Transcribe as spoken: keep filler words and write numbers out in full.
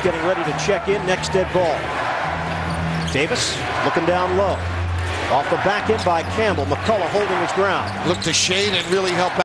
getting ready to check in. Next dead ball. Davis looking down low. Off the back end by Campbell. McCullough holding his ground. Look to shade and really help out.